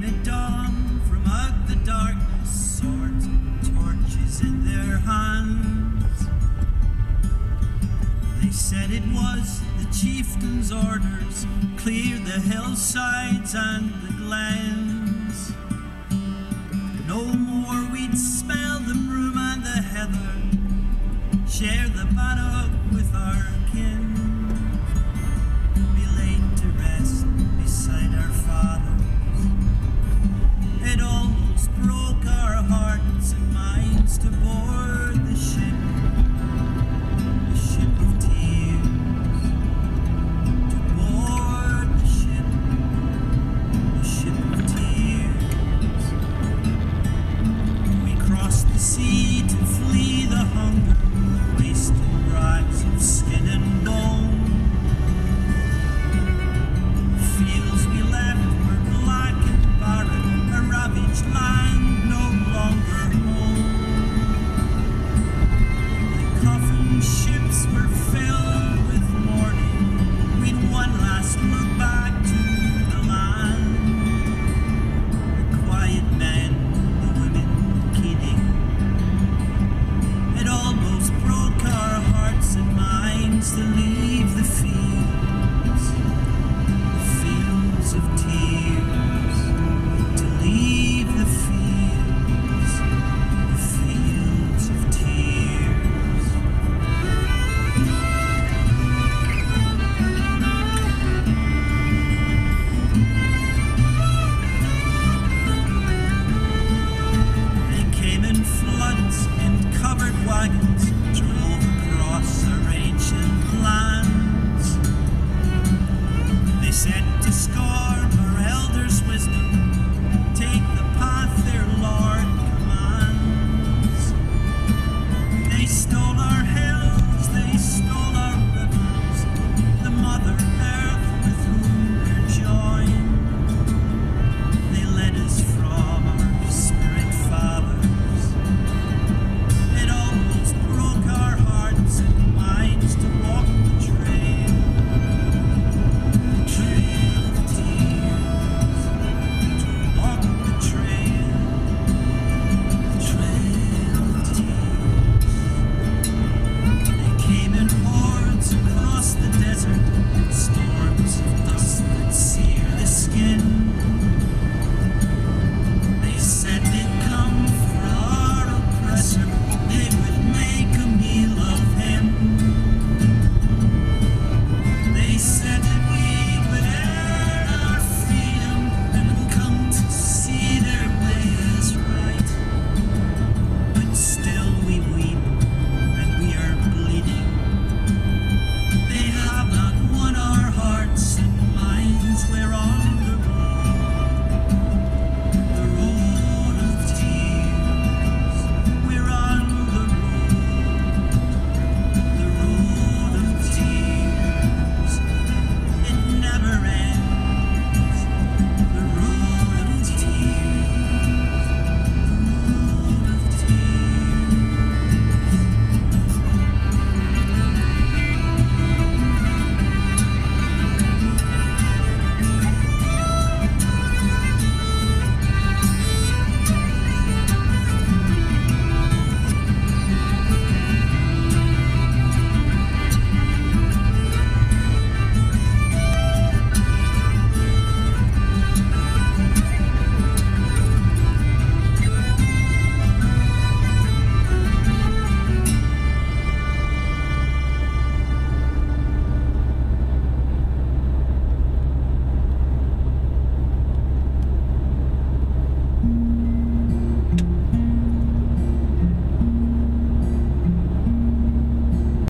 at dawn from out the darkness, swords and torches in their hands. They said it was the chieftain's orders, clear the hillsides and the glens. No more we'd smell the broom and the heather, share the bannock with our kin, be laid to rest beside our fathers. It almost broke our hearts and minds to board the ship of tears, to board the ship of tears. We crossed the sea to flee the hunger, wasted rags of skin and bone. The fields we left were black and barren, a ravaged land no longer home. The coffin ships were filled with mourning, we'd one last look back to the land. The quiet men, the women keening. It almost broke our hearts and minds to leave.